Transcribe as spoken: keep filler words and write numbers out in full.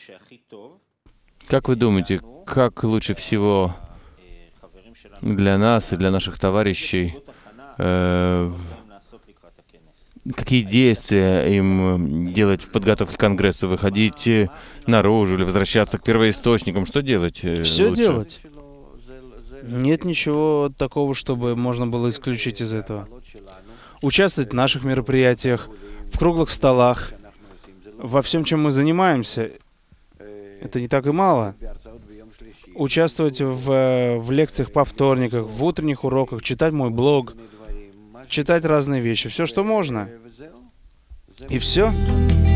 Как вы думаете, как лучше всего для нас и для наших товарищей, э, какие действия им делать в подготовке к Конгрессу? Выходить наружу или возвращаться к первоисточникам? Что делать э, Все лучше? делать. Нет ничего такого, чтобы можно было исключить из этого. Участвовать в наших мероприятиях, в круглых столах, во всем, чем мы занимаемся. Это не так и мало. Участвовать в, в лекциях по вторниках, в утренних уроках, читать мой блог, читать разные вещи. Все, что можно. И все.